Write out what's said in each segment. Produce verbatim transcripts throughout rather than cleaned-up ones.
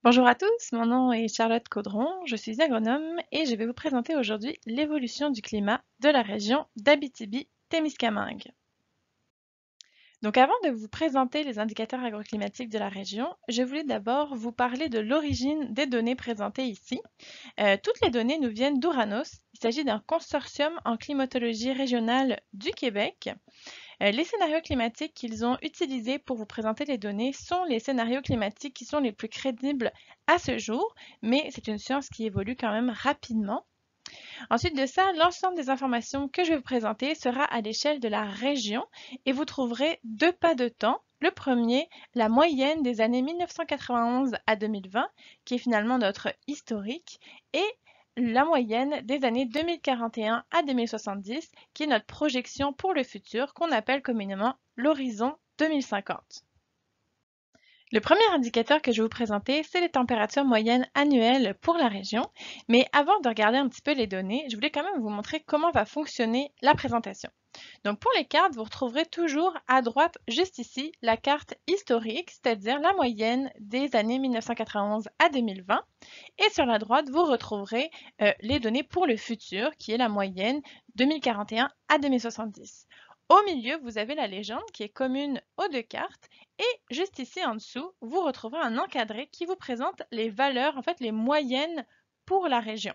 Bonjour à tous, mon nom est Charlotte Caudron, je suis agronome et je vais vous présenter aujourd'hui l'évolution du climat de la région d'Abitibi-Témiscamingue. Donc avant de vous présenter les indicateurs agroclimatiques de la région, je voulais d'abord vous parler de l'origine des données présentées ici. Euh, toutes les données nous viennent d'Ouranos. Il s'agit d'un consortium en climatologie régionale du Québec. Euh, les scénarios climatiques qu'ils ont utilisés pour vous présenter les données sont les scénarios climatiques qui sont les plus crédibles à ce jour, mais c'est une science qui évolue quand même rapidement. Ensuite de ça, l'ensemble des informations que je vais vous présenter sera à l'échelle de la région et vous trouverez deux pas de temps. Le premier, la moyenne des années mille neuf cent quatre-vingt-onze à deux mille vingt, qui est finalement notre historique, et la moyenne des années deux mille quarante et un à deux mille soixante-dix, qui est notre projection pour le futur, qu'on appelle communément l'horizon deux mille cinquante. Le premier indicateur que je vais vous présenter, c'est les températures moyennes annuelles pour la région. Mais avant de regarder un petit peu les données, je voulais quand même vous montrer comment va fonctionner la présentation. Donc pour les cartes, vous retrouverez toujours à droite, juste ici, la carte historique, c'est-à-dire la moyenne des années mille neuf cent quatre-vingt-onze à deux mille vingt. Et sur la droite, vous retrouverez euh, les données pour le futur, qui est la moyenne deux mille quarante et un à deux mille soixante-dix. Au milieu, vous avez la légende qui est commune aux deux cartes et juste ici en dessous, vous retrouverez un encadré qui vous présente les valeurs, en fait les moyennes pour la région.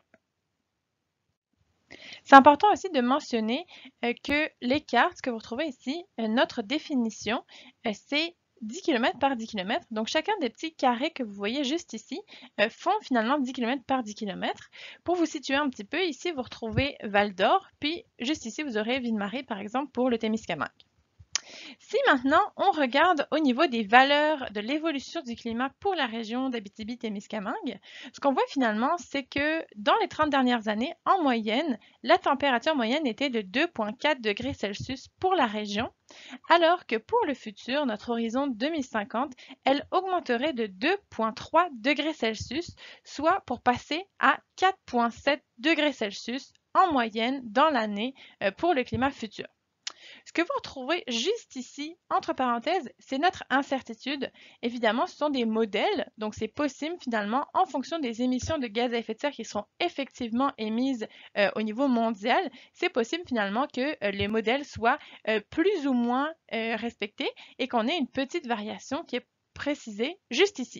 C'est important aussi de mentionner euh, que les cartes que vous retrouvez ici, euh, notre définition, euh, c'est dix kilomètres par dix kilomètres. Donc chacun des petits carrés que vous voyez juste ici euh, font finalement dix kilomètres par dix kilomètres. Pour vous situer un petit peu, ici vous retrouvez Val d'Or, puis juste ici vous aurez Ville-Marie par exemple pour le Témiscamingue. Si maintenant on regarde au niveau des valeurs de l'évolution du climat pour la région d'Abitibi-Témiscamingue, ce qu'on voit finalement, c'est que dans les trente dernières années, en moyenne, la température moyenne était de deux virgule quatre degrés Celsius pour la région, alors que pour le futur, notre horizon deux mille cinquante, elle augmenterait de deux virgule trois degrés Celsius, soit pour passer à quatre virgule sept degrés Celsius en moyenne dans l'année euh, pour le climat futur. Ce que vous retrouvez juste ici, entre parenthèses, c'est notre incertitude. Évidemment, ce sont des modèles, donc c'est possible finalement, en fonction des émissions de gaz à effet de serre qui seront effectivement émises euh, au niveau mondial, c'est possible finalement que euh, les modèles soient euh, plus ou moins euh, respectés et qu'on ait une petite variation qui est précisée juste ici.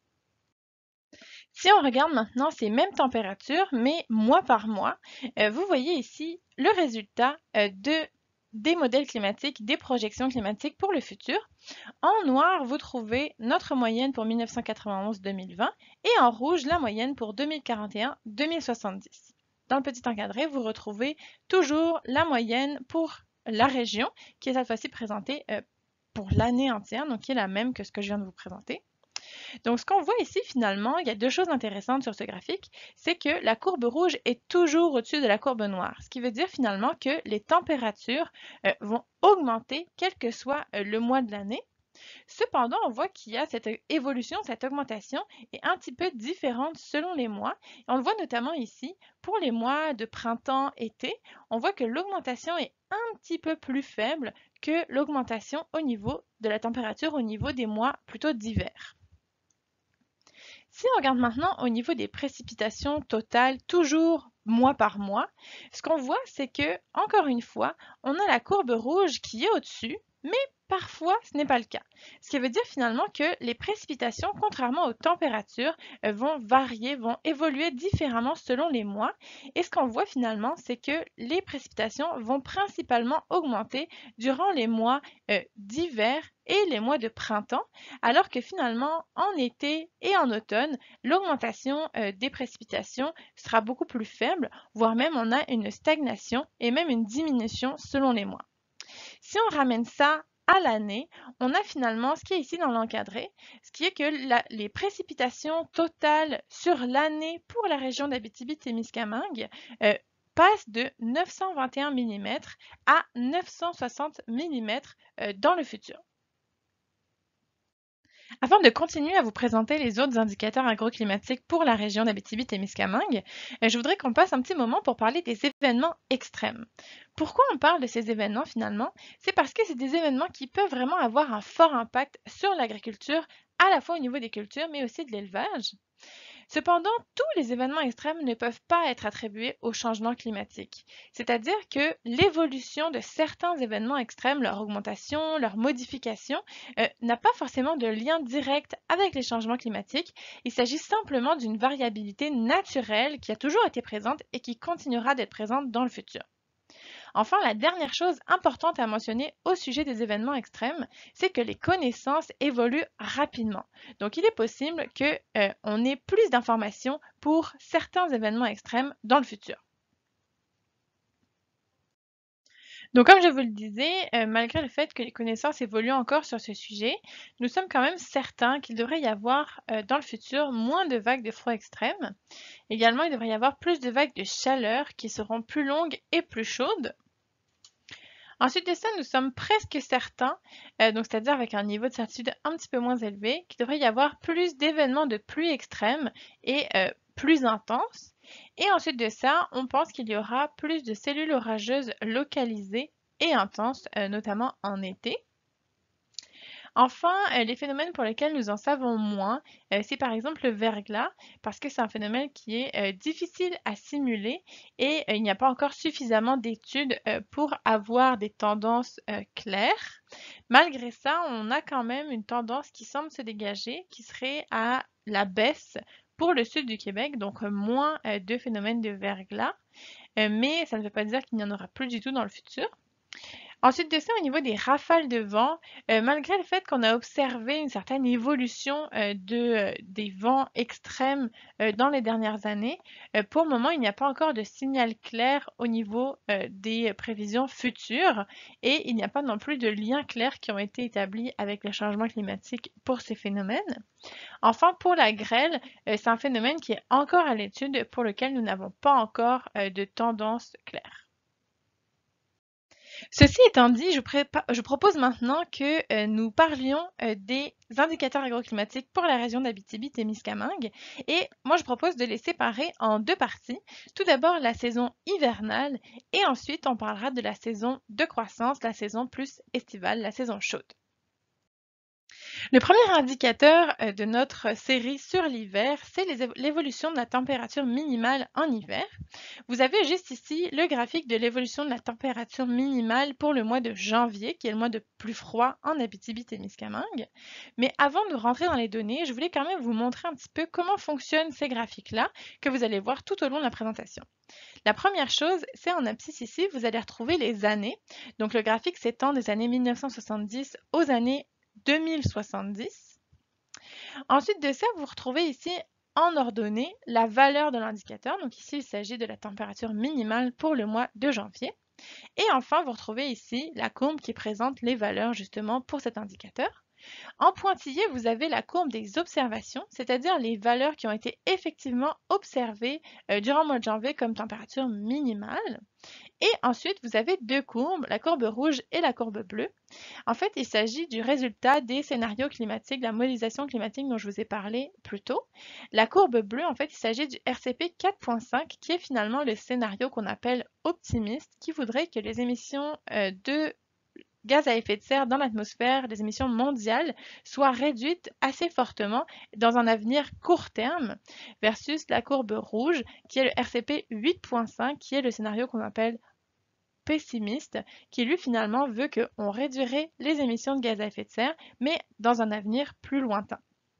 Si on regarde maintenant ces mêmes températures, mais mois par mois, euh, vous voyez ici le résultat euh, de des modèles climatiques, des projections climatiques pour le futur. En noir, vous trouvez notre moyenne pour mille neuf cent quatre-vingt-onze à deux mille vingt et en rouge, la moyenne pour deux mille quarante et un à deux mille soixante-dix. Dans le petit encadré, vous retrouvez toujours la moyenne pour la région qui est cette fois-ci présentée euh, pour l'année entière, donc qui est la même que ce que je viens de vous présenter. Donc, ce qu'on voit ici, finalement, il y a deux choses intéressantes sur ce graphique, c'est que la courbe rouge est toujours au-dessus de la courbe noire, ce qui veut dire finalement que les températures euh, vont augmenter quel que soit euh, le mois de l'année. Cependant, on voit qu'il y a cette évolution, cette augmentation est un petit peu différente selon les mois. Et on le voit notamment ici, pour les mois de printemps-été, on voit que l'augmentation est un petit peu plus faible que l'augmentation au niveau de la température au niveau des mois plutôt d'hiver. Si on regarde maintenant au niveau des précipitations totales, toujours mois par mois, ce qu'on voit, c'est que, encore une fois, on a la courbe rouge qui est au-dessus, mais parfois ce n'est pas le cas. Ce qui veut dire finalement que les précipitations, contrairement aux températures, euh, vont varier, vont évoluer différemment selon les mois. Et ce qu'on voit finalement, c'est que les précipitations vont principalement augmenter durant les mois euh, d'hiver et les mois de printemps, alors que finalement, en été et en automne, l'augmentation euh, des précipitations sera beaucoup plus faible, voire même on a une stagnation et même une diminution selon les mois. Si on ramène ça à l'année, on a finalement ce qui est ici dans l'encadré, ce qui est que la, les précipitations totales sur l'année pour la région d'Abitibi-Témiscamingue euh, passent de neuf cent vingt et un millimètres à neuf cent soixante millimètres euh, dans le futur. Afin de continuer à vous présenter les autres indicateurs agroclimatiques pour la région d'Abitibi-Témiscamingue, euh, je voudrais qu'on passe un petit moment pour parler des événements extrêmes. Pourquoi on parle de ces événements finalement? C'est parce que c'est des événements qui peuvent vraiment avoir un fort impact sur l'agriculture à la fois au niveau des cultures, mais aussi de l'élevage. Cependant, tous les événements extrêmes ne peuvent pas être attribués au changement climatique. C'est-à-dire que l'évolution de certains événements extrêmes, leur augmentation, leur modification, euh, n'a pas forcément de lien direct avec les changements climatiques. Il s'agit simplement d'une variabilité naturelle qui a toujours été présente et qui continuera d'être présente dans le futur. Enfin, la dernière chose importante à mentionner au sujet des événements extrêmes, c'est que les connaissances évoluent rapidement. Donc, il est possible qu'on euh, ait plus d'informations pour certains événements extrêmes dans le futur. Donc, comme je vous le disais, euh, malgré le fait que les connaissances évoluent encore sur ce sujet, nous sommes quand même certains qu'il devrait y avoir euh, dans le futur moins de vagues de froid extrême. Également, il devrait y avoir plus de vagues de chaleur qui seront plus longues et plus chaudes. Ensuite de ça, nous sommes presque certains, euh, donc c'est-à-dire avec un niveau de certitude un petit peu moins élevé, qu'il devrait y avoir plus d'événements de pluie extrême et euh, plus intenses. Et ensuite de ça, on pense qu'il y aura plus de cellules orageuses localisées et intenses, euh, notamment en été. Enfin, euh, les phénomènes pour lesquels nous en savons moins, euh, c'est par exemple le verglas, parce que c'est un phénomène qui est euh, difficile à simuler et euh, il n'y a pas encore suffisamment d'études euh, pour avoir des tendances euh, claires. Malgré ça, on a quand même une tendance qui semble se dégager, qui serait à la baisse pour le sud du Québec, donc euh, moins euh, de phénomènes de verglas, euh, mais ça ne veut pas dire qu'il n'y en aura plus du tout dans le futur. Ensuite de ça, au niveau des rafales de vent, euh, malgré le fait qu'on a observé une certaine évolution euh, de, euh, des vents extrêmes euh, dans les dernières années, euh, pour le moment, il n'y a pas encore de signal clair au niveau euh, des prévisions futures et il n'y a pas non plus de liens clairs qui ont été établis avec le changement climatique pour ces phénomènes. Enfin, pour la grêle, euh, c'est un phénomène qui est encore à l'étude pour lequel nous n'avons pas encore euh, de tendance claire. Ceci étant dit, je, je propose maintenant que euh, nous parlions euh, des indicateurs agroclimatiques pour la région d'Abitibi-Témiscamingue. Et moi, je propose de les séparer en deux parties. Tout d'abord, la saison hivernale et ensuite, on parlera de la saison de croissance, la saison plus estivale, la saison chaude. Le premier indicateur euh, de notre série sur l'hiver, c'est l'évolution de la température minimale en hiver. Vous avez juste ici le graphique de l'évolution de la température minimale pour le mois de janvier, qui est le mois de plus froid en Abitibi-Témiscamingue. Mais avant de rentrer dans les données, je voulais quand même vous montrer un petit peu comment fonctionnent ces graphiques-là, que vous allez voir tout au long de la présentation. La première chose, c'est en abscisse ici, vous allez retrouver les années. Donc le graphique s'étend des années mille neuf cent soixante-dix aux années deux mille soixante-dix. Ensuite de ça, vous retrouvez ici en ordonnée la valeur de l'indicateur. Donc ici, il s'agit de la température minimale pour le mois de janvier. Et enfin, vous retrouvez ici la courbe qui présente les valeurs justement pour cet indicateur. En pointillé, vous avez la courbe des observations, c'est-à-dire les valeurs qui ont été effectivement observées euh, durant le mois de janvier comme température minimale. Et ensuite, vous avez deux courbes, la courbe rouge et la courbe bleue. En fait, il s'agit du résultat des scénarios climatiques, de la modélisation climatique dont je vous ai parlé plus tôt. La courbe bleue, en fait, il s'agit du R C P quatre point cinq, qui est finalement le scénario qu'on appelle optimiste, qui voudrait que les émissions euh, de gaz à effet de serre dans l'atmosphère, les émissions mondiales, soient réduites assez fortement dans un avenir court terme, versus la courbe rouge, qui est le R C P huit point cinq, qui est le scénario qu'on appelle pessimiste, qui lui finalement veut qu'on réduirait les émissions de gaz à effet de serre, mais dans un avenir plus lointain.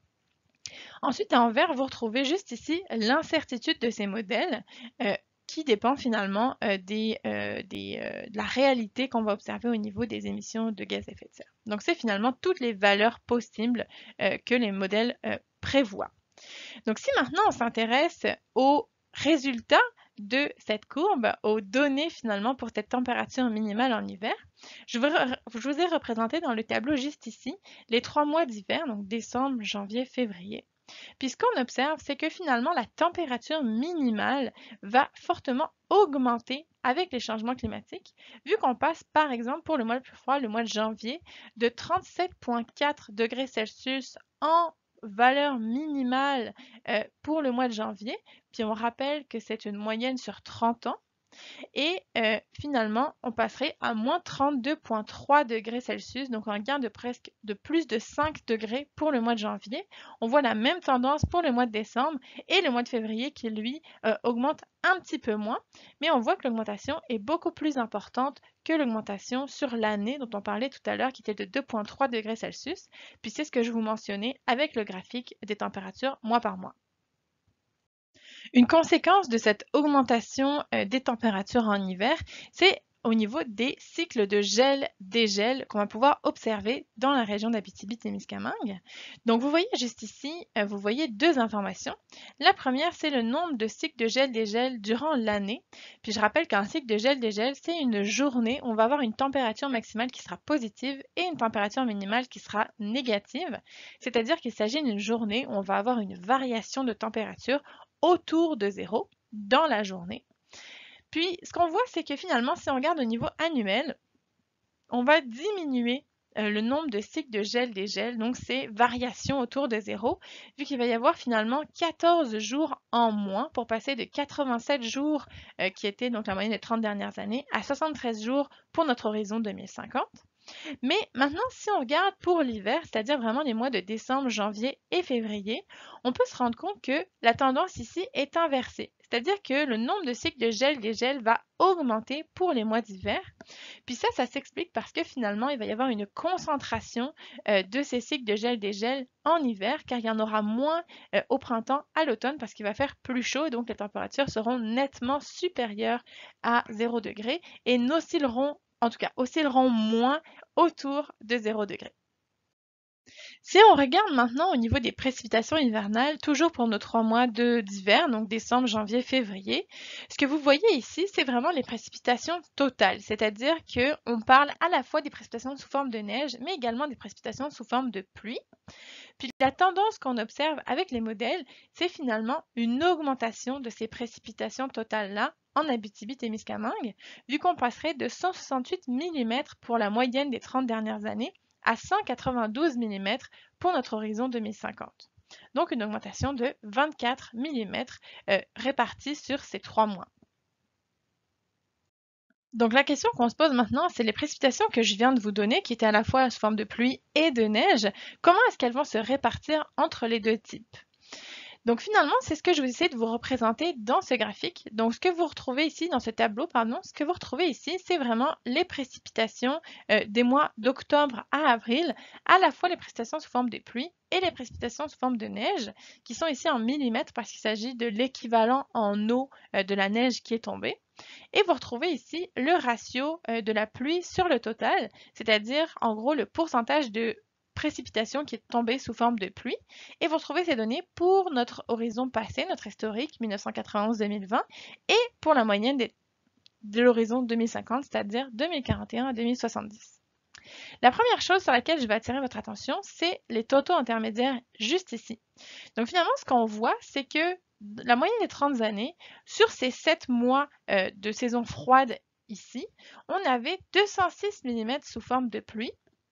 Ensuite, en vert, vous retrouvez juste ici l'incertitude de ces modèles euh, qui dépend finalement euh, des, euh, des, euh, de la réalité qu'on va observer au niveau des émissions de gaz à effet de serre. Donc, c'est finalement toutes les valeurs possibles euh, que les modèles euh, prévoient. Donc, si maintenant on s'intéresse aux résultats de cette courbe, aux données finalement pour cette température minimale en hiver, je vous, je vous ai représenté dans le tableau juste ici les trois mois d'hiver, donc décembre, janvier, février. Puis ce qu'on observe, c'est que finalement la température minimale va fortement augmenter avec les changements climatiques, vu qu'on passe par exemple pour le mois le plus froid, le mois de janvier, de trente-sept virgule quatre degrés Celsius en valeur minimale euh, pour le mois de janvier, puis on rappelle que c'est une moyenne sur trente ans. Et euh, finalement, on passerait à moins trente-deux virgule trois degrés Celsius, donc un gain de presque de plus de cinq degrés pour le mois de janvier. On voit la même tendance pour le mois de décembre et le mois de février qui, lui, euh, augmente un petit peu moins, mais on voit que l'augmentation est beaucoup plus importante que l'augmentation sur l'année dont on parlait tout à l'heure, qui était de deux virgule trois degrés Celsius, puis c'est ce que je vous mentionnais avec le graphique des températures mois par mois. Une conséquence de cette augmentation euh, des températures en hiver, c'est au niveau des cycles de gel-dégel qu'on va pouvoir observer dans la région d'Abitibi-Témiscamingue. Donc vous voyez juste ici, euh, vous voyez deux informations. La première, c'est le nombre de cycles de gel-dégel durant l'année. Puis je rappelle qu'un cycle de gel-dégel, c'est une journée où on va avoir une température maximale qui sera positive et une température minimale qui sera négative. C'est-à-dire qu'il s'agit d'une journée où on va avoir une variation de température autour de zéro dans la journée. Puis, ce qu'on voit, c'est que finalement, si on regarde au niveau annuel, on va diminuer euh, le nombre de cycles de gel-dégel, donc ces variations autour de zéro, vu qu'il va y avoir finalement quatorze jours en moins pour passer de quatre-vingt-sept jours, euh, qui était donc la moyenne des trente dernières années, à soixante-treize jours pour notre horizon deux mille cinquante. Mais maintenant, si on regarde pour l'hiver, c'est-à-dire vraiment les mois de décembre, janvier et février, on peut se rendre compte que la tendance ici est inversée. C'est-à-dire que le nombre de cycles de gel-dégel va augmenter pour les mois d'hiver. Puis ça, ça s'explique parce que finalement, il va y avoir une concentration euh, de ces cycles de gel-dégel en hiver, car il y en aura moins euh, au printemps, à l'automne, parce qu'il va faire plus chaud et donc les températures seront nettement supérieures à zéro degré et n'oscilleront en tout cas, oscilleront moins autour de zéro degré. Si on regarde maintenant au niveau des précipitations hivernales, toujours pour nos trois mois d'hiver, donc décembre, janvier, février, ce que vous voyez ici, c'est vraiment les précipitations totales, c'est-à-dire qu'on parle à la fois des précipitations sous forme de neige, mais également des précipitations sous forme de pluie. Puis la tendance qu'on observe avec les modèles, c'est finalement une augmentation de ces précipitations totales-là en Abitibi-Témiscamingue, vu qu'on passerait de cent soixante-huit millimètres pour la moyenne des trente dernières années à cent quatre-vingt-douze millimètres pour notre horizon deux mille cinquante. Donc une augmentation de vingt-quatre millimètres euh, répartis sur ces trois mois. Donc la question qu'on se pose maintenant, c'est les précipitations que je viens de vous donner, qui étaient à la fois sous forme de pluie et de neige, comment est-ce qu'elles vont se répartir entre les deux types? Donc finalement, c'est ce que je vais essayer de vous représenter dans ce graphique. Donc ce que vous retrouvez ici, dans ce tableau, pardon, ce que vous retrouvez ici, c'est vraiment les précipitations euh, des mois d'octobre à avril, à la fois les précipitations sous forme de pluie et les précipitations sous forme de neige, qui sont ici en millimètres parce qu'il s'agit de l'équivalent en eau euh, de la neige qui est tombée. Et vous retrouvez ici le ratio euh, de la pluie sur le total, c'est-à-dire en gros le pourcentage de précipitation qui est tombée sous forme de pluie. Et vous retrouvez ces données pour notre horizon passé, notre historique mille neuf cent quatre-vingt-onze à deux mille vingt, et pour la moyenne des, de l'horizon deux mille cinquante, c'est-à-dire deux mille quarante et un à deux mille soixante-dix. La première chose sur laquelle je vais attirer votre attention, c'est les totaux intermédiaires juste ici. Donc finalement, ce qu'on voit, c'est que la moyenne des trente années, sur ces sept mois euh, de saison froide ici, on avait deux cent six millimètres sous forme de pluie,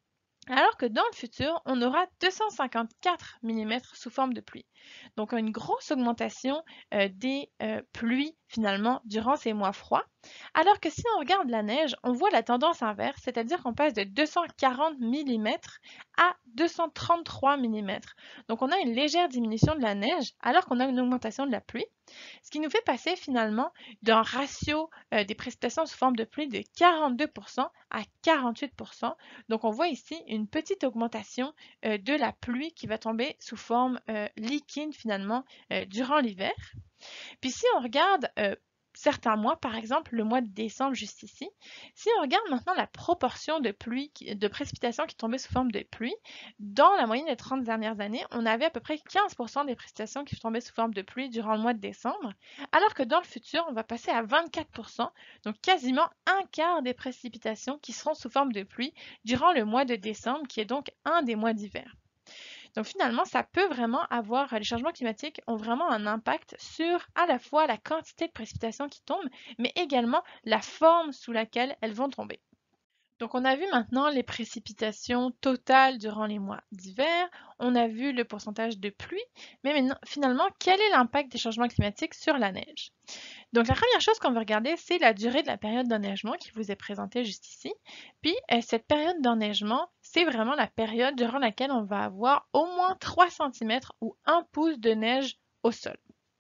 alors que dans le futur, on aura deux cent cinquante-quatre millimètres sous forme de pluie. Donc une grosse augmentation euh, des euh, pluies finalement durant ces mois froids. Alors que si on regarde la neige, on voit la tendance inverse, c'est-à-dire qu'on passe de deux cent quarante millimètres à deux cent trente-trois millimètres. Donc on a une légère diminution de la neige alors qu'on a une augmentation de la pluie. Ce qui nous fait passer finalement d'un ratio euh, des précipitations sous forme de pluie de quarante-deux pour cent à quarante-huit pour cent. Donc on voit ici une petite augmentation euh, de la pluie qui va tomber sous forme euh, liquide finalement euh, durant l'hiver. Puis si on regarde euh, certains mois, par exemple le mois de décembre juste ici, si on regarde maintenant la proportion de pluie, de précipitations qui tombaient sous forme de pluie, dans la moyenne des trente dernières années, on avait à peu près quinze pour cent des précipitations qui tombaient sous forme de pluie durant le mois de décembre, alors que dans le futur, on va passer à vingt-quatre pour cent, donc quasiment un quart des précipitations qui seront sous forme de pluie durant le mois de décembre, qui est donc un des mois d'hiver. Donc finalement, ça peut vraiment avoir, les changements climatiques ont vraiment un impact sur à la fois la quantité de précipitations qui tombent, mais également la forme sous laquelle elles vont tomber. Donc, on a vu maintenant les précipitations totales durant les mois d'hiver, on a vu le pourcentage de pluie, mais maintenant, finalement, quel est l'impact des changements climatiques sur la neige? Donc, la première chose qu'on va regarder, c'est la durée de la période d'enneigement qui vous est présentée juste ici. Puis, euh, cette période d'enneigement, c'est vraiment la période durant laquelle on va avoir au moins trois centimètres ou un pouce de neige au sol.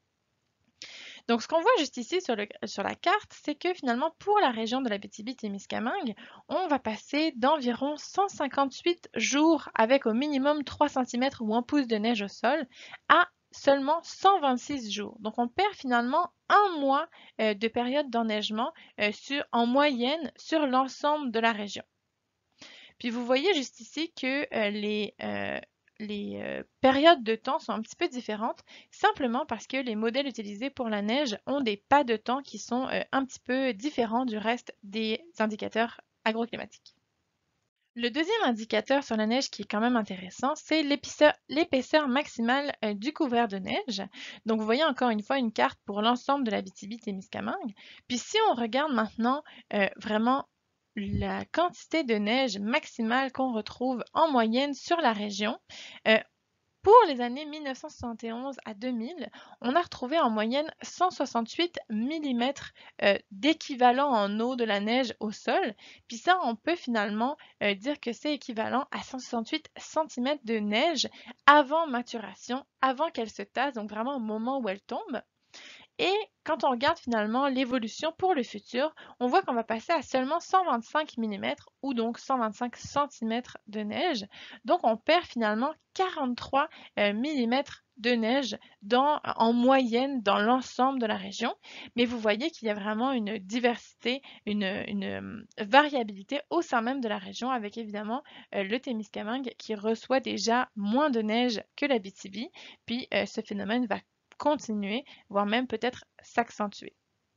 Donc, ce qu'on voit juste ici sur, le, sur la carte, c'est que finalement, pour la région de l'Abitibi-Témiscamingue, on va passer d'environ cent cinquante-huit jours avec au minimum trois centimètres ou un pouce de neige au sol à seulement cent vingt-six jours. Donc, on perd finalement un mois euh, de période d'enneigement euh, sur, en moyenne sur l'ensemble de la région. Puis, vous voyez juste ici que euh, les... Euh, les euh, périodes de temps sont un petit peu différentes, simplement parce que les modèles utilisés pour la neige ont des pas de temps qui sont euh, un petit peu différents du reste des indicateurs agroclimatiques. Le deuxième indicateur sur la neige qui est quand même intéressant, c'est l'épaisseur maximale euh, du couvert de neige. Donc vous voyez encore une fois une carte pour l'ensemble de l'Abitibi-Témiscamingue. Puis si on regarde maintenant euh, vraiment la quantité de neige maximale qu'on retrouve en moyenne sur la région, euh, pour les années mille neuf cent soixante et onze à deux mille, on a retrouvé en moyenne cent soixante-huit millimètres euh, d'équivalent en eau de la neige au sol. Puis ça, on peut finalement euh, dire que c'est équivalent à cent soixante-huit centimètres de neige avant maturation, avant qu'elle se tasse, donc vraiment au moment où elle tombe. Et quand on regarde finalement l'évolution pour le futur, on voit qu'on va passer à seulement cent vingt-cinq millimètres ou donc cent vingt-cinq centimètres de neige. Donc on perd finalement quarante-trois euh, millimètres de neige dans, en moyenne dans l'ensemble de la région. Mais vous voyez qu'il y a vraiment une diversité, une, une euh, variabilité au sein même de la région avec évidemment euh, le Témiscamingue qui reçoit déjà moins de neige que l'Abitibi. Puis euh, ce phénomène va continuer, voire même peut-être s'accentuer.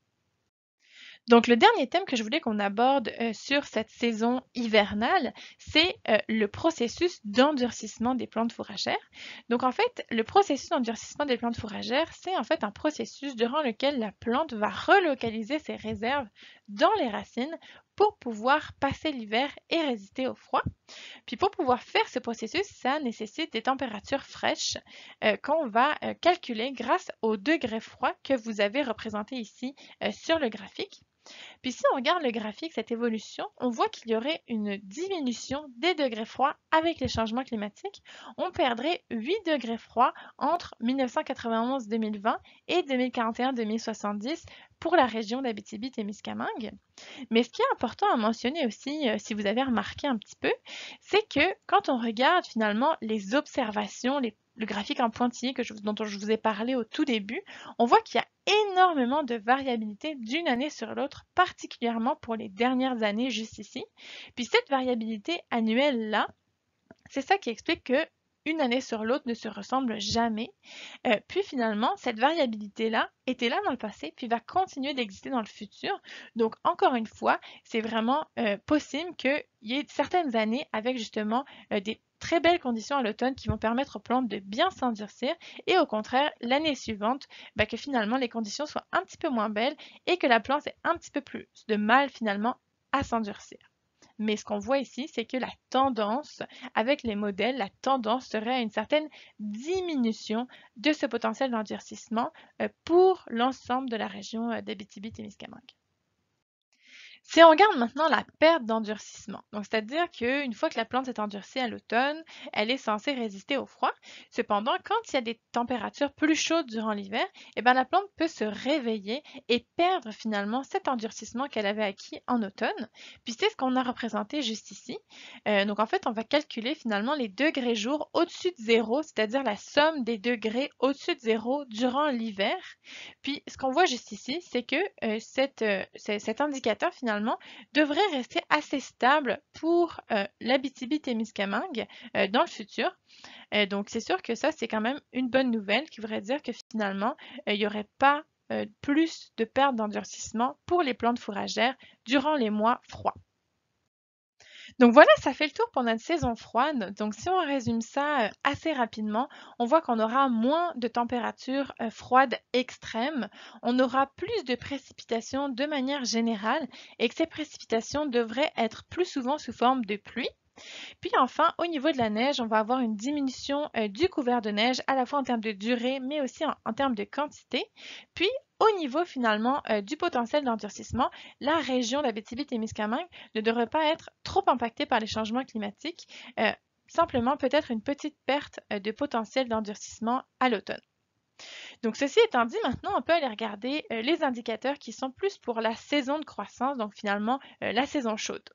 Donc, le dernier thème que je voulais qu'on aborde euh, sur cette saison hivernale, c'est euh, le processus d'endurcissement des plantes fourragères. Donc, en fait, le processus d'endurcissement des plantes fourragères, c'est en fait un processus durant lequel la plante va relocaliser ses réserves dans les racines pour pouvoir passer l'hiver et résister au froid. Puis pour pouvoir faire ce processus, ça nécessite des températures fraîches euh, qu'on va euh, calculer grâce au degré froid que vous avez représenté ici euh, sur le graphique. Puis si on regarde le graphique, cette évolution, on voit qu'il y aurait une diminution des degrés froids avec les changements climatiques. On perdrait huit degrés froids entre mille neuf cent quatre-vingt-onze deux mille vingt et deux mille quarante et un deux mille soixante-dix pour la région d'Abitibi-Témiscamingue. Mais ce qui est important à mentionner aussi, euh, si vous avez remarqué un petit peu, c'est que quand on regarde finalement les observations, les le graphique en pointillé que je, dont je vous ai parlé au tout début, on voit qu'il y a énormément de variabilité d'une année sur l'autre, particulièrement pour les dernières années juste ici. Puis cette variabilité annuelle-là, c'est ça qui explique que une année sur l'autre ne se ressemble jamais. Euh, puis finalement, cette variabilité-là était là dans le passé, puis va continuer d'exister dans le futur. Donc, encore une fois, c'est vraiment euh, possible qu'il y ait certaines années avec justement euh, des très belles conditions à l'automne qui vont permettre aux plantes de bien s'endurcir et au contraire, l'année suivante, bah, que finalement les conditions soient un petit peu moins belles et que la plante ait un petit peu plus de mal finalement à s'endurcir. Mais ce qu'on voit ici, c'est que la tendance, avec les modèles, la tendance serait à une certaine diminution de ce potentiel d'endurcissement euh, pour l'ensemble de la région euh, d'Abitibi-Témiscamingue. Si on regarde maintenant la perte d'endurcissement, donc c'est-à-dire qu'une fois que la plante est endurcie à l'automne, elle est censée résister au froid. Cependant, quand il y a des températures plus chaudes durant l'hiver, eh bien, la plante peut se réveiller et perdre finalement cet endurcissement qu'elle avait acquis en automne. Puis c'est ce qu'on a représenté juste ici. Euh, donc en fait, on va calculer finalement les degrés jours au-dessus de zéro, c'est-à-dire la somme des degrés au-dessus de zéro durant l'hiver. Puis ce qu'on voit juste ici, c'est que euh, cette, euh, cet indicateur finalement devrait rester assez stable pour euh, l'Abitibi-Témiscamingue euh, dans le futur. Euh, donc, c'est sûr que ça, c'est quand même une bonne nouvelle qui voudrait dire que finalement, euh, il n'y aurait pas euh, plus de perte d'endurcissement pour les plantes fourragères durant les mois froids. Donc voilà, ça fait le tour pour notre saison froide. Donc si on résume ça euh, assez rapidement, on voit qu'on aura moins de températures euh, froides extrêmes, on aura plus de précipitations de manière générale et que ces précipitations devraient être plus souvent sous forme de pluie. Puis enfin, au niveau de la neige, on va avoir une diminution euh, du couvert de neige, à la fois en termes de durée, mais aussi en, en termes de quantité. Puis, au niveau finalement euh, du potentiel d'endurcissement, la région d'Abitibi-Témiscamingue ne devrait pas être trop impactée par les changements climatiques, euh, simplement peut-être une petite perte euh, de potentiel d'endurcissement à l'automne. Donc ceci étant dit, maintenant on peut aller regarder euh, les indicateurs qui sont plus pour la saison de croissance, donc finalement euh, la saison chaude.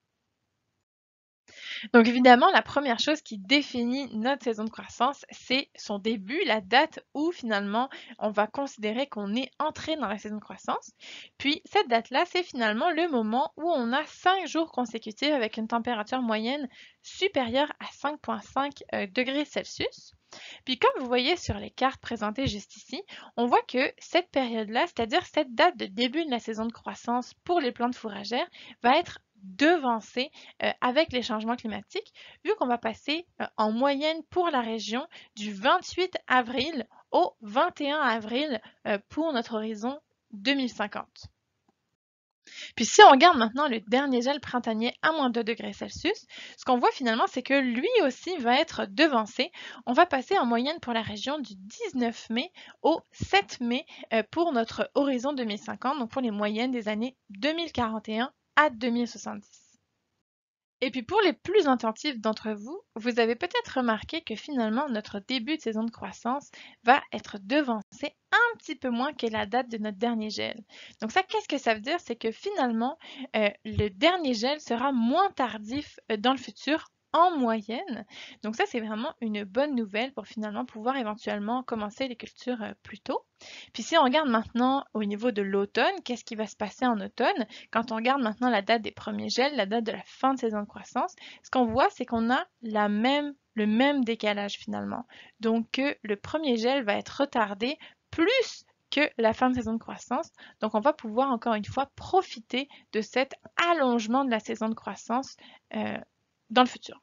Donc évidemment, la première chose qui définit notre saison de croissance, c'est son début, la date où finalement on va considérer qu'on est entré dans la saison de croissance. Puis cette date-là, c'est finalement le moment où on a cinq jours consécutifs avec une température moyenne supérieure à cinq virgule cinq euh, degrés Celsius. Puis comme vous voyez sur les cartes présentées juste ici, on voit que cette période-là, c'est-à-dire cette date de début de la saison de croissance pour les plantes fourragères, va être devancée euh, avec les changements climatiques, vu qu'on va passer euh, en moyenne pour la région du vingt-huit avril au vingt et un avril euh, pour notre horizon deux mille cinquante. Puis si on regarde maintenant le dernier gel printanier à moins deux degrés Celsius, ce qu'on voit finalement, c'est que lui aussi va être devancé. On va passer en moyenne pour la région du dix-neuf mai au sept mai euh, pour notre horizon deux mille cinquante, donc pour les moyennes des années deux mille quarante et un à deux mille soixante-dix. Et puis pour les plus attentifs d'entre vous, vous avez peut-être remarqué que finalement notre début de saison de croissance va être devancé un petit peu moins que la date de notre dernier gel. Donc ça, qu'est-ce que ça veut dire? C'est que finalement, euh, le dernier gel sera moins tardif euh, dans le futur en moyenne. Donc ça, c'est vraiment une bonne nouvelle pour finalement pouvoir éventuellement commencer les cultures euh, plus tôt. Puis si on regarde maintenant au niveau de l'automne, qu'est-ce qui va se passer en automne? Quand on regarde maintenant la date des premiers gels, la date de la fin de saison de croissance, ce qu'on voit, c'est qu'on a la même, le même décalage finalement. Donc que le premier gel va être retardé plus que la fin de saison de croissance. Donc on va pouvoir encore une fois profiter de cet allongement de la saison de croissance euh, dans le futur.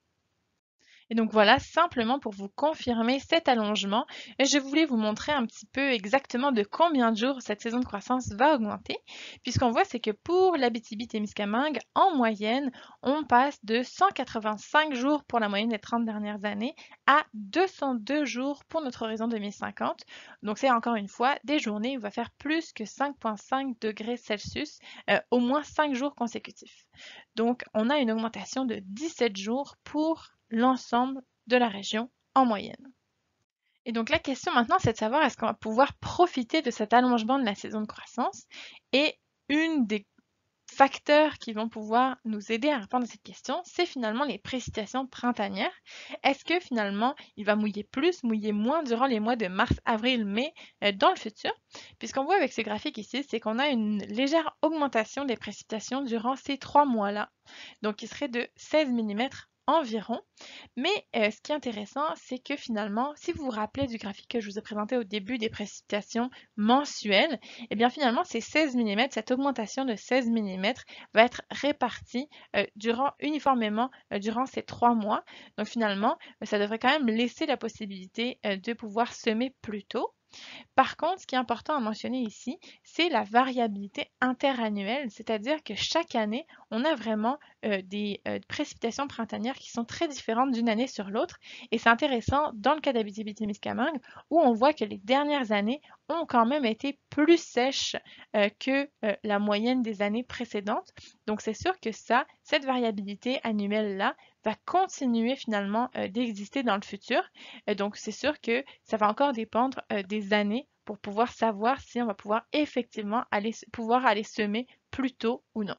Et donc voilà, simplement pour vous confirmer cet allongement, je voulais vous montrer un petit peu exactement de combien de jours cette saison de croissance va augmenter. Puisqu'on voit, c'est que pour l'Abitibi-Témiscamingue, en moyenne, on passe de cent quatre-vingt-cinq jours pour la moyenne des trente dernières années à deux cent deux jours pour notre horizon deux mille cinquante. Donc c'est encore une fois des journées où il va faire plus que cinq virgule cinq degrés Celsius, euh, au moins cinq jours consécutifs. Donc on a une augmentation de dix-sept jours pour l'ensemble de la région en moyenne. Et donc la question maintenant, c'est de savoir est-ce qu'on va pouvoir profiter de cet allongement de la saison de croissance. Et une des facteurs qui vont pouvoir nous aider à répondre à cette question, c'est finalement les précipitations printanières. Est-ce que finalement, il va mouiller plus, mouiller moins durant les mois de mars, avril, mai euh, dans le futur? Puisqu'on voit avec ce graphique ici, c'est qu'on a une légère augmentation des précipitations durant ces trois mois-là, donc qui serait de seize millimètres environ. Mais euh, ce qui est intéressant, c'est que finalement, si vous vous rappelez du graphique que je vous ai présenté au début des précipitations mensuelles, eh bien finalement, ces seize millimètres, cette augmentation de seize millimètres va être répartie euh, durant, uniformément euh, durant ces trois mois. Donc finalement, ça devrait quand même laisser la possibilité euh, de pouvoir semer plus tôt. Par contre, ce qui est important à mentionner ici, c'est la variabilité interannuelle, c'est-à-dire que chaque année, on a vraiment euh, des euh, précipitations printanières qui sont très différentes d'une année sur l'autre. Et c'est intéressant dans le cas d'Abitibi-Témiscamingue, où on voit que les dernières années ont quand même été plus sèches euh, que euh, la moyenne des années précédentes. Donc c'est sûr que ça, cette variabilité annuelle-là, va continuer finalement euh, d'exister dans le futur. Euh, donc c'est sûr que ça va encore dépendre euh, des années pour pouvoir savoir si on va pouvoir effectivement aller, pouvoir aller semer plus tôt ou non.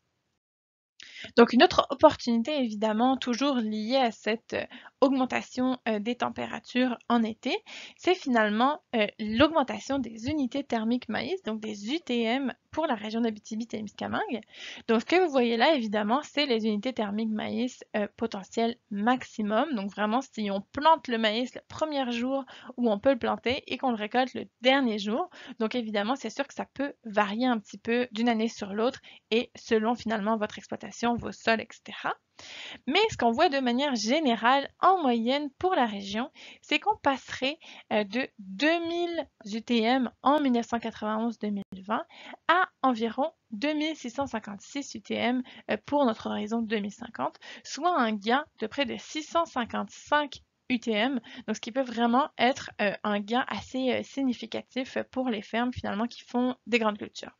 Donc une autre opportunité évidemment toujours liée à cette euh, augmentation euh, des températures en été, c'est finalement euh, l'augmentation des unités thermiques maïs, donc des U T M pour la région d'Abitibi-Témiscamingue. Donc, ce que vous voyez là, évidemment, c'est les unités thermiques maïs euh, potentiel maximum. Donc, vraiment, si on plante le maïs le premier jour où on peut le planter et qu'on le récolte le dernier jour, donc évidemment, c'est sûr que ça peut varier un petit peu d'une année sur l'autre et selon finalement votre exploitation, vos sols, et cetera. Mais ce qu'on voit de manière générale, en moyenne pour la région, c'est qu'on passerait euh, de deux mille U T M en mille neuf cent quatre-vingt-onze deux mille vingt à environ deux mille six cent cinquante-six U T M euh, pour notre horizon deux mille cinquante, soit un gain de près de six cent cinquante-cinq U T M, donc ce qui peut vraiment être euh, un gain assez euh, significatif pour les fermes finalement qui font des grandes cultures.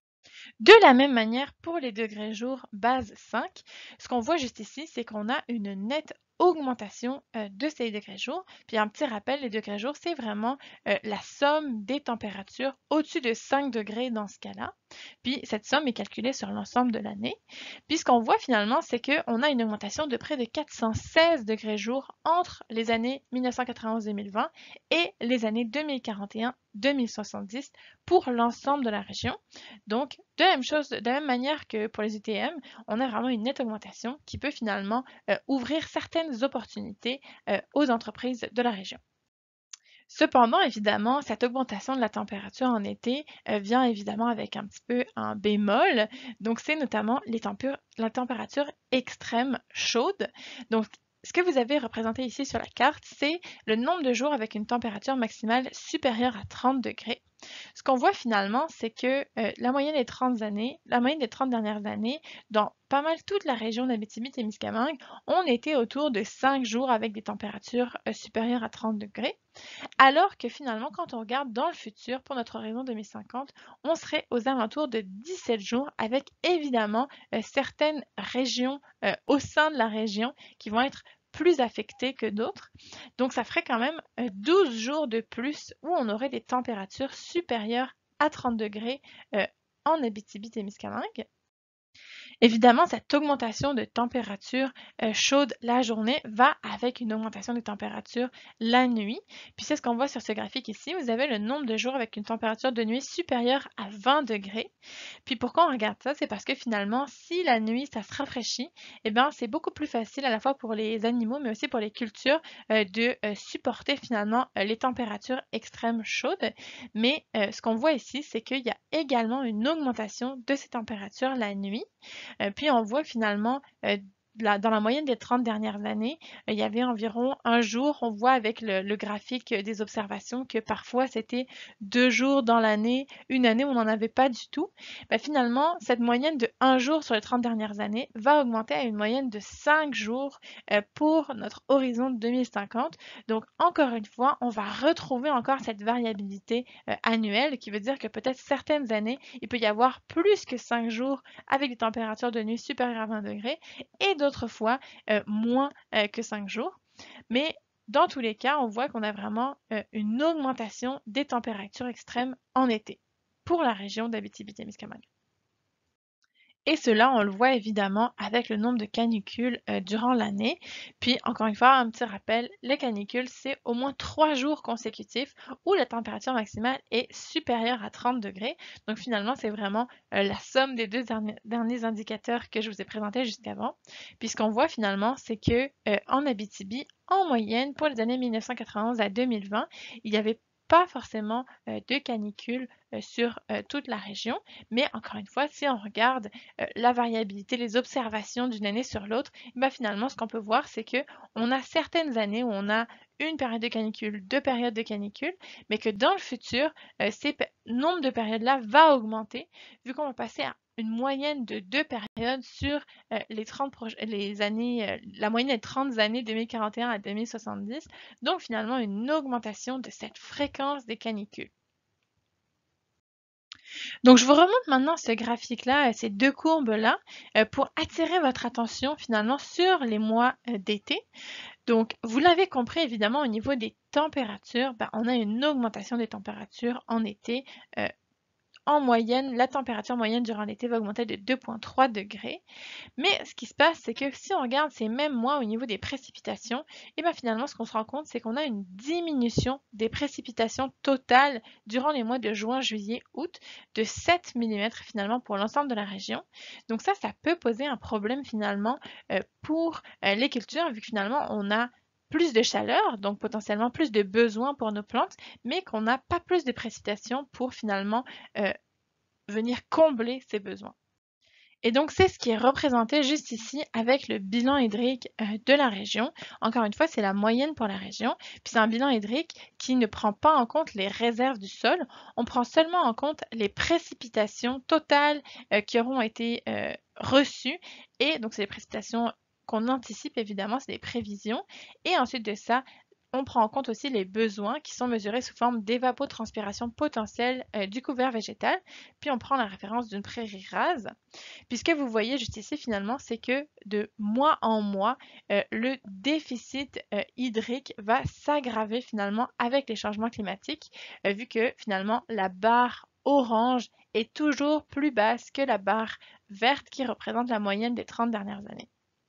De la même manière, pour les degrés jours base cinq, ce qu'on voit juste ici, c'est qu'on a une nette augmentation euh, de ces degrés jours. Puis un petit rappel, les degrés jours, c'est vraiment euh, la somme des températures au-dessus de cinq degrés dans ce cas-là. Puis cette somme est calculée sur l'ensemble de l'année. Puis ce qu'on voit finalement, c'est qu'on a une augmentation de près de quatre cent seize degrés jour entre les années mille neuf cent quatre-vingt-onze deux mille vingt et les années deux mille quarante et un deux mille soixante-dix pour l'ensemble de la région. Donc, de la même chose, de la même manière que pour les U T M, on a vraiment une nette augmentation qui peut finalement euh, ouvrir certaines opportunités euh, aux entreprises de la région. Cependant, évidemment, cette augmentation de la température en été euh, vient évidemment avec un petit peu un bémol. Donc, c'est notamment les la température extrême chaude. Donc, ce que vous avez représenté ici sur la carte, c'est le nombre de jours avec une température maximale supérieure à trente degrés. Ce qu'on voit finalement, c'est que euh, la moyenne des trente années, la moyenne des trente dernières années, dans pas mal toute la région d'Abitibi-Témiscamingue, on était autour de cinq jours avec des températures euh, supérieures à trente degrés. Alors que finalement, quand on regarde dans le futur, pour notre horizon deux mille cinquante, on serait aux alentours de dix-sept jours avec évidemment euh, certaines régions euh, au sein de la région qui vont être plus affectées que d'autres. Donc ça ferait quand même euh, douze jours de plus où on aurait des températures supérieures à trente degrés euh, en Abitibi-Témiscamingue. Évidemment, cette augmentation de température euh, chaude la journée va avec une augmentation de température la nuit. Puis c'est ce qu'on voit sur ce graphique ici. Vous avez le nombre de jours avec une température de nuit supérieure à vingt degrés. Puis pourquoi on regarde ça? C'est parce que finalement, si la nuit, ça se rafraîchit, eh bien, c'est beaucoup plus facile à la fois pour les animaux, mais aussi pour les cultures, euh, de euh, supporter finalement euh, les températures extrêmes chaudes. Mais euh, ce qu'on voit ici, c'est qu'il y a également une augmentation de ces températures la nuit. Euh, puis on voit finalement euh, la, dans la moyenne des trente dernières années, euh, il y avait environ un jour, on voit avec le, le graphique des observations que parfois c'était deux jours dans l'année, une année où on n'en avait pas du tout. Ben, finalement, cette moyenne de un jour sur les trente dernières années va augmenter à une moyenne de cinq jours euh, pour notre horizon deux mille cinquante. Donc, encore une fois, on va retrouver encore cette variabilité euh, annuelle qui veut dire que peut-être certaines années, il peut y avoir plus que cinq jours avec des températures de nuit supérieures à vingt degrés et d'autres fois euh, moins euh, que cinq jours. Mais dans tous les cas, on voit qu'on a vraiment euh, une augmentation des températures extrêmes en été pour la région d'Abitibi-Témiscamingue. Et cela, on le voit évidemment avec le nombre de canicules euh, durant l'année. Puis, encore une fois, un petit rappel, les canicules, c'est au moins trois jours consécutifs où la température maximale est supérieure à trente degrés. Donc, finalement, c'est vraiment euh, la somme des deux derniers, derniers indicateurs que je vous ai présentés jusqu'avant. Puis, ce qu'on voit finalement, c'est que euh, en Abitibi, en moyenne, pour les années mille neuf cent quatre-vingt-onze à deux mille vingt, il y avait pas forcément euh, de canicules euh, sur euh, toute la région, mais encore une fois, si on regarde euh, la variabilité, les observations d'une année sur l'autre, ben finalement, ce qu'on peut voir, c'est que on a certaines années où on a une période de canicule, deux périodes de canicule, mais que dans le futur, euh, ces nombres de périodes-là va augmenter, vu qu'on va passer à une moyenne de deux périodes sur euh, les trente les années, euh, la moyenne des trente années deux mille quarante et un à deux mille soixante-dix, donc finalement une augmentation de cette fréquence des canicules. Donc, je vous remonte maintenant ce graphique-là, ces deux courbes-là, euh, pour attirer votre attention finalement sur les mois euh, d'été. Donc, vous l'avez compris, évidemment, au niveau des températures, ben, on a une augmentation des températures en été euh, en moyenne, la température moyenne durant l'été va augmenter de deux virgule trois degrés. Mais ce qui se passe, c'est que si on regarde ces mêmes mois au niveau des précipitations, et bien finalement, ce qu'on se rend compte, c'est qu'on a une diminution des précipitations totales durant les mois de juin, juillet, août de sept millimètres finalement pour l'ensemble de la région. Donc ça, ça peut poser un problème finalement euh, pour euh, les cultures, vu que finalement, on a plus de chaleur, donc potentiellement plus de besoins pour nos plantes, mais qu'on n'a pas plus de précipitations pour finalement euh, venir combler ces besoins. Et donc, c'est ce qui est représenté juste ici avec le bilan hydrique euh, de la région. Encore une fois, c'est la moyenne pour la région. Puis c'est un bilan hydrique qui ne prend pas en compte les réserves du sol. On prend seulement en compte les précipitations totales euh, qui auront été euh, reçues. Et donc, c'est les précipitations qu'on anticipe, évidemment, c'est des prévisions. Et ensuite de ça, on prend en compte aussi les besoins qui sont mesurés sous forme d'évapotranspiration potentielle euh, du couvert végétal. Puis on prend la référence d'une prairie rase. Puis ce que vous voyez juste ici finalement, c'est que de mois en mois, euh, le déficit euh, hydrique va s'aggraver finalement avec les changements climatiques, euh, vu que finalement la barre orange est toujours plus basse que la barre verte qui représente la moyenne des trente dernières années.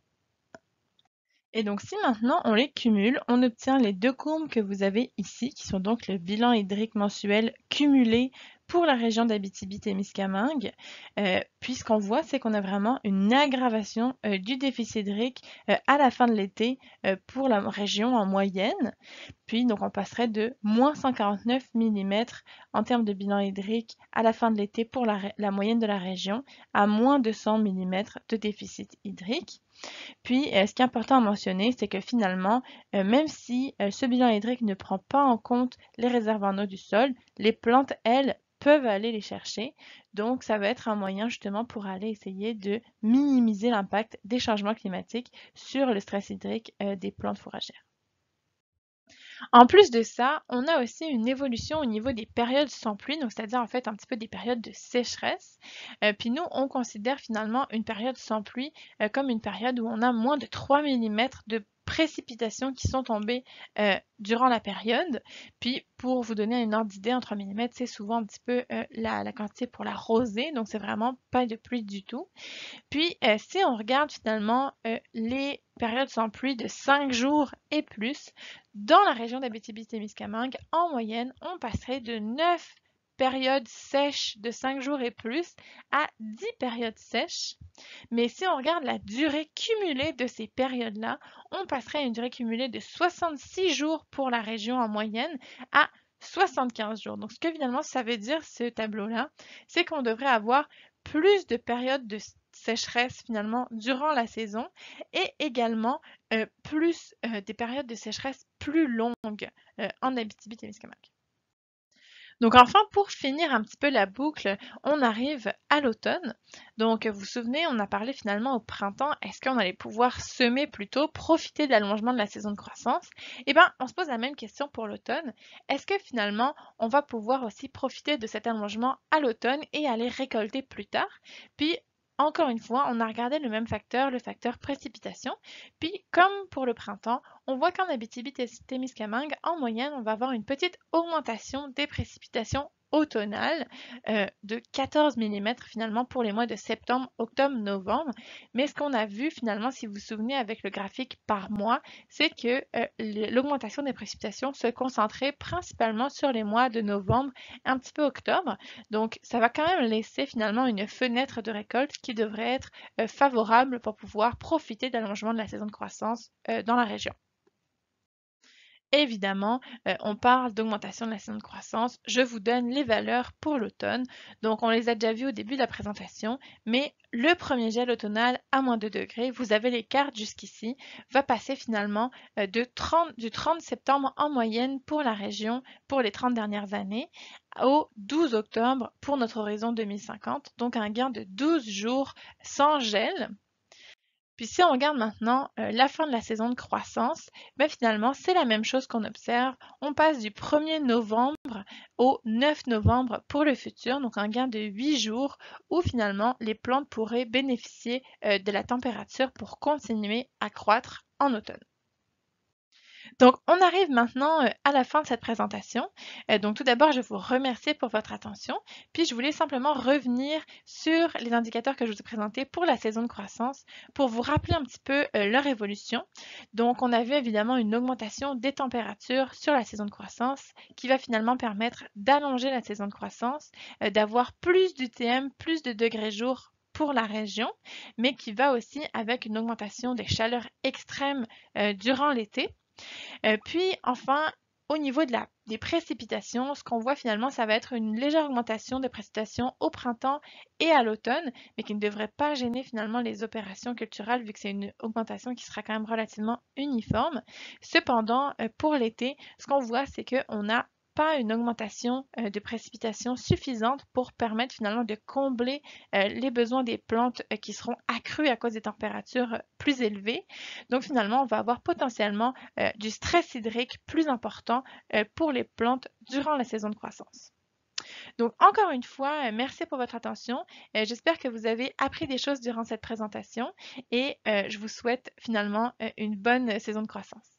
Et donc si maintenant on les cumule, on obtient les deux courbes que vous avez ici, qui sont donc le bilan hydrique mensuel cumulé pour la région d'Abitibi-Témiscamingue. Euh, puis ce qu'on voit, c'est qu'on a vraiment une aggravation euh, du déficit hydrique euh, à la fin de l'été euh, pour la région en moyenne. Puis donc on passerait de moins cent quarante-neuf millimètres en termes de bilan hydrique à la fin de l'été pour la, la moyenne de la région à moins de cent millimètres de déficit hydrique. Puis, euh, ce qui est important à mentionner, c'est que finalement, euh, même si euh, ce bilan hydrique ne prend pas en compte les réserves en eau du sol, les plantes, elles, peuvent aller les chercher. Donc, ça va être un moyen justement pour aller essayer de minimiser l'impact des changements climatiques sur le stress hydrique euh, des plantes fourragères. En plus de ça, on a aussi une évolution au niveau des périodes sans pluie, donc c'est-à-dire en fait un petit peu des périodes de sécheresse. Euh, puis nous, on considère finalement une période sans pluie euh, comme une période où on a moins de trois millimètres de précipitations qui sont tombées euh, durant la période. Puis pour vous donner une ordre d'idée, en trois millimètres, c'est souvent un petit peu euh, la, la quantité pour la rosée, donc c'est vraiment pas de pluie du tout. Puis, euh, si on regarde finalement euh, les périodes sans pluie de cinq jours et plus, dans la région d'Abitibi-Témiscamingue, en moyenne, on passerait de neuf périodes sèches de cinq jours et plus à dix périodes sèches. Mais si on regarde la durée cumulée de ces périodes-là, on passerait à une durée cumulée de soixante-six jours pour la région en moyenne à soixante-quinze jours. Donc, ce que finalement ça veut dire, ce tableau-là, c'est qu'on devrait avoir plus de périodes de sécheresse finalement durant la saison et également euh, plus euh, des périodes de sécheresse plus longues euh, en Abitibi-Témiscamingue. Donc enfin, pour finir un petit peu la boucle, on arrive à l'automne. Donc vous vous souvenez, on a parlé finalement au printemps, est-ce qu'on allait pouvoir semer plutôt, profiter de l'allongement de la saison de croissance? Eh bien, on se pose la même question pour l'automne. Est-ce que finalement, on va pouvoir aussi profiter de cet allongement à l'automne et aller récolter plus tard? Puis, encore une fois, on a regardé le même facteur, le facteur précipitation. Puis, comme pour le printemps, on voit qu'en Abitibi-Témiscamingue, en moyenne, on va avoir une petite augmentation des précipitations automnales euh, de quatorze millimètres finalement pour les mois de septembre, octobre, novembre. Mais ce qu'on a vu finalement, si vous vous souvenez avec le graphique par mois, c'est que euh, l'augmentation des précipitations se concentrait principalement sur les mois de novembre, un petit peu octobre. Donc ça va quand même laisser finalement une fenêtre de récolte qui devrait être euh, favorable pour pouvoir profiter de l'allongement de la saison de croissance euh, dans la région. Évidemment, euh, on parle d'augmentation de la saison de croissance. Je vous donne les valeurs pour l'automne. Donc, on les a déjà vues au début de la présentation, mais le premier gel automnal à moins deux degrés, vous avez les cartes jusqu'ici, va passer finalement euh, de trente, du trente septembre en moyenne pour la région pour les trente dernières années au douze octobre pour notre horizon deux mille cinquante. Donc, un gain de douze jours sans gel. Puis si on regarde maintenant euh, la fin de la saison de croissance, ben finalement c'est la même chose qu'on observe. On passe du premier novembre au neuf novembre pour le futur, donc un gain de huit jours où finalement les plantes pourraient bénéficier euh, de la température pour continuer à croître en automne. Donc, on arrive maintenant euh, à la fin de cette présentation. Euh, donc, tout d'abord, je vous remercie pour votre attention. Puis, je voulais simplement revenir sur les indicateurs que je vous ai présentés pour la saison de croissance pour vous rappeler un petit peu euh, leur évolution. Donc, on a vu évidemment une augmentation des températures sur la saison de croissance qui va finalement permettre d'allonger la saison de croissance, euh, d'avoir plus d'U T M, plus de degrés jour pour la région, mais qui va aussi avec une augmentation des chaleurs extrêmes euh, durant l'été. Euh, puis enfin, au niveau de la, des précipitations, ce qu'on voit finalement, ça va être une légère augmentation des précipitations au printemps et à l'automne, mais qui ne devrait pas gêner finalement les opérations culturelles vu que c'est une augmentation qui sera quand même relativement uniforme. Cependant, euh, pour l'été, ce qu'on voit, c'est qu'on a pas une augmentation euh, de précipitations suffisante pour permettre finalement de combler euh, les besoins des plantes euh, qui seront accrus à cause des températures euh, plus élevées. Donc finalement, on va avoir potentiellement euh, du stress hydrique plus important euh, pour les plantes durant la saison de croissance. Donc encore une fois, euh, merci pour votre attention. Euh, J'espère que vous avez appris des choses durant cette présentation et euh, je vous souhaite finalement euh, une bonne saison de croissance.